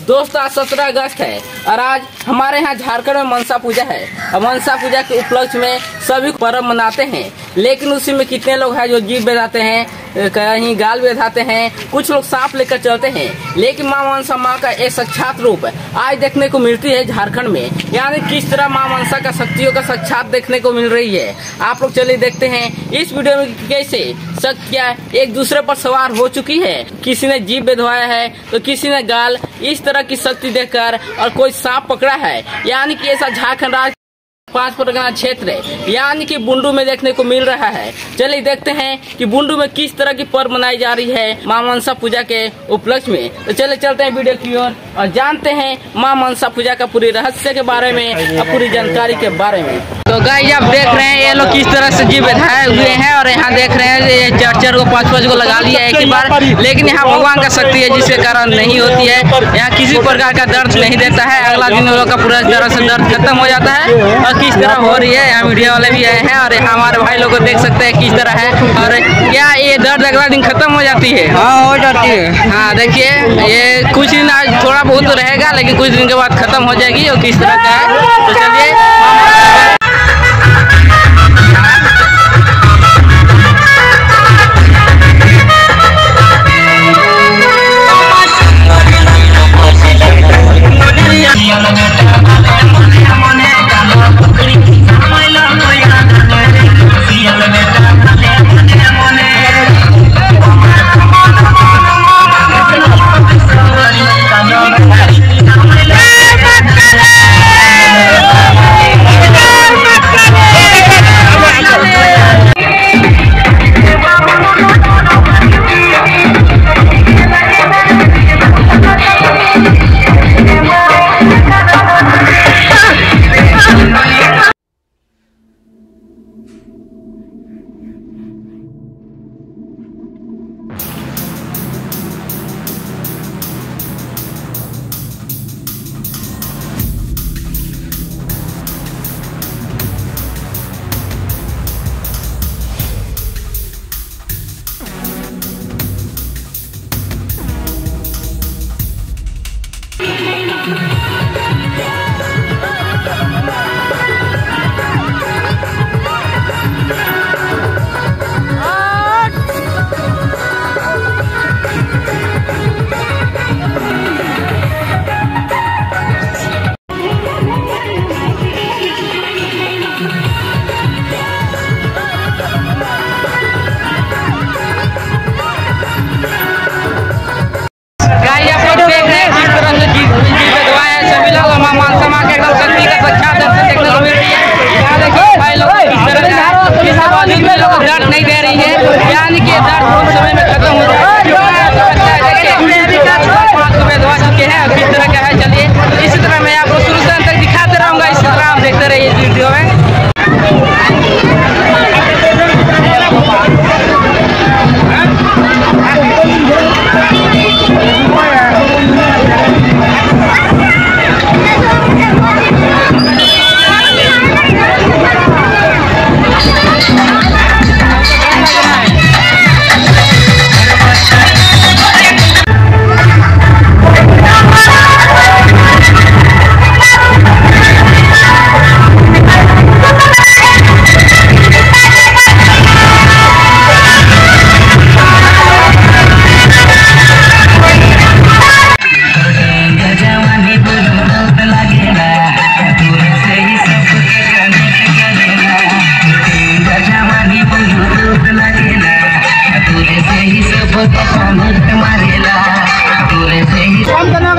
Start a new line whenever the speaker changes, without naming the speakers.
दोस्तों आज 17 अगस्त है और आज हमारे यहाँ झारखंड में मनसा पूजा है और मनसा पूजा के उपलक्ष्य में सभी पर्व मनाते हैं। लेकिन उसी में कितने लोग हैं जो जीभ बेधाते हैं, कहीं गाल बेधाते हैं, कुछ लोग सांप लेकर चलते हैं। लेकिन माँ मनसा माँ का एक साक्षात रूप आज देखने को मिलती है झारखंड में, यानी किस तरह माँ मनसा का शक्तियों का साक्षात देखने को मिल रही है। आप लोग चलिए देखते हैं इस वीडियो में कैसे शक्तियाँ एक दूसरे पर सवार हो चुकी है। किसी ने जीभ बेधवाया है तो किसी ने गाल। इस तरह की शक्ति देखकर और कोई सांप पकड़ा है, यानी कि ऐसा झारखंड राज्य 5 परगना क्षेत्र यानी कि बुंडू में देखने को मिल रहा है। चलिए देखते हैं कि बुंडू में किस तरह की पर्व मनाई जा रही है माँ मनसा पूजा के उपलक्ष्य में। तो चले चलते हैं वीडियो की ओर और जानते हैं माँ मनसा पूजा का पूरी रहस्य के बारे में और पूरी जानकारी के बारे में। तो गाइस आप देख रहे हैं ये लोग किस तरह से जीभ बेधाए हुए हैं और यहाँ देख रहे हैं ये 4-4 को 5-5 को लगा लिया एक ही बार। लेकिन यहाँ भगवान का शक्ति है जिसके कारण नहीं होती है। यहाँ किसी प्रकार का दर्द नहीं देता है, अगला दिन लोग का पूरा तरह से दर्द खत्म हो जाता है। और किस तरह हो रही है, यहाँ मीडिया वाले भी आए हैं और यहाँ हमारे भाई लोग को देख सकते हैं किस तरह है। और क्या ये दर्द अगला दिन खत्म हो जाती है?
हाँ हो जाती है।
हाँ देखिए ये कुछ दिन आज थोड़ा बहुत तो रहेगा लेकिन कुछ दिन के बाद खत्म हो जाएगी और किस तरह का है। तो चलिए दर्द नहीं दे रही है, यानी कि दर्द बहुत समय में खत्म हो जाएगा। दवा चुके हैं और किस तरह का है चलिए इसी तरह मैं आपको शुरू से अंत तक दिखाते रहूँगा। इसी तरह आप देखते रहिए इस वीडियो में।
कौन